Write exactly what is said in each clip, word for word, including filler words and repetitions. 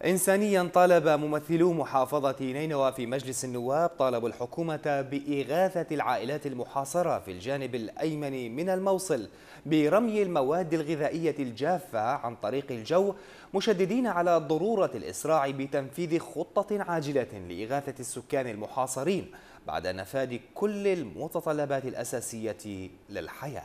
إنسانيا. طالب ممثلو محافظة نينوى في مجلس النواب طالبوا الحكومة بإغاثة العائلات المحاصرة في الجانب الأيمن من الموصل برمي المواد الغذائية الجافة عن طريق الجو، مشددين على ضرورة الإسراع بتنفيذ خطة عاجلة لإغاثة السكان المحاصرين بعد نفاذ كل المتطلبات الأساسية للحياة.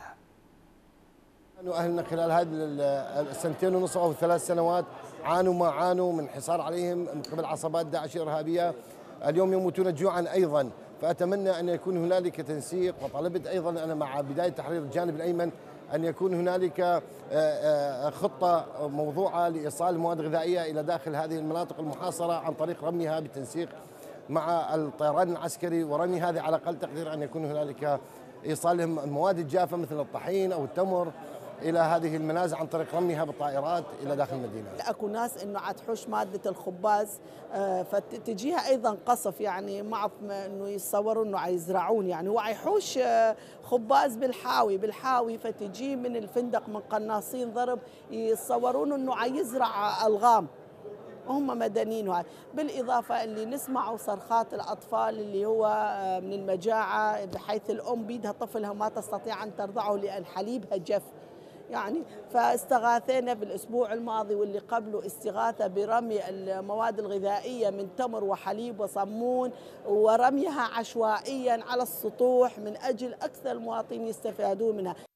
أهلنا خلال هذه السنتين ونصف أو ثلاث سنوات عانوا ما عانوا من حصار عليهم من قبل عصابات داعش الإرهابية، اليوم يموتون جوعا أيضا. فأتمنى أن يكون هنالك تنسيق، وطلبت أيضا أنا مع بداية تحرير الجانب الأيمن أن يكون هنالك خطة موضوعة لإيصال المواد الغذائية إلى داخل هذه المناطق المحاصرة عن طريق رميها بالتنسيق مع الطيران العسكري، ورمي هذه على أقل تقدير أن يكون هنالك إيصالهم المواد الجافة مثل الطحين أو التمر إلى هذه المنازل عن طريق رميها بالطائرات إلى داخل المدينة. أكو ناس إنه عتحوش مادة الخباز فتجيها أيضا قصف، يعني معظم إنه يتصوروا إنه عيزرعون، يعني هو عيحوش خباز بالحاوي بالحاوي فتجي من الفندق من قناصين ضرب يتصورون إنه عيزرع ألغام، هم مدنيين. بالإضافة اللي نسمعوا صرخات الأطفال اللي هو من المجاعة، بحيث الأم بيدها طفلها ما تستطيع أن ترضعه لأن حليبها جف، يعني فاستغاثينا بالأسبوع الماضي واللي قبله استغاثة برمي المواد الغذائية من تمر وحليب وصمون ورميها عشوائيا على السطوح من أجل أكثر المواطنين يستفادون منها.